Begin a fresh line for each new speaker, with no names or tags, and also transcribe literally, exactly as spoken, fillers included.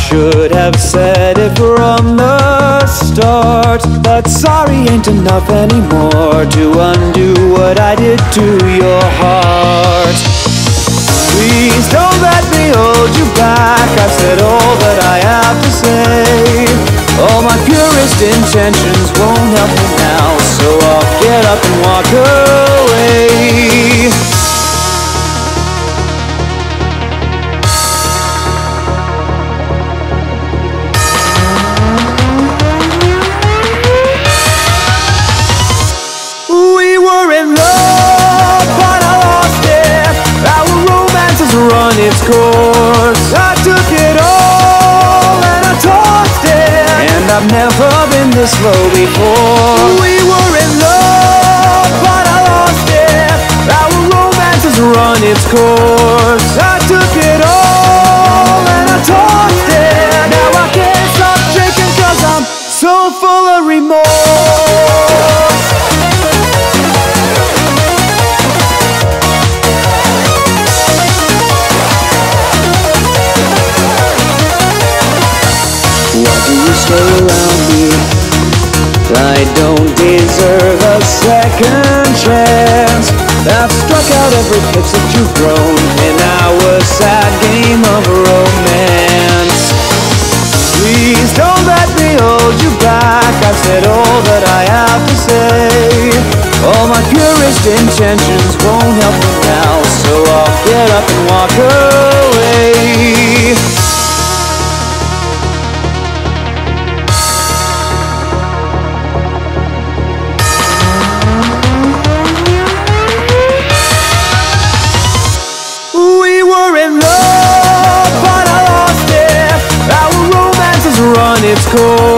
should have said it from the start, but sorry ain't enough anymore to undo what I did to your heart. Please don't let me hold you back, I've said all that I have to say. All my purest intentions won't help me now, so I'll get up and walk away. We were in love, but I lost it. Our romance has run its course. I took it all and I tossed it, and I've never been this low before. We were in love, but I lost it. Our romance has run its course. I took it all and I tossed it. Now I can't stop shaking 'cause I'm so full of remorse. Why do you stay around me? I don't deserve a second chance. I've struck out every pitch that you've thrown in our sad game of romance. Please don't let me hold you back, I've said all that I have to say. All my purest intentions won't help me now, so I'll get up and walk away. Run its course.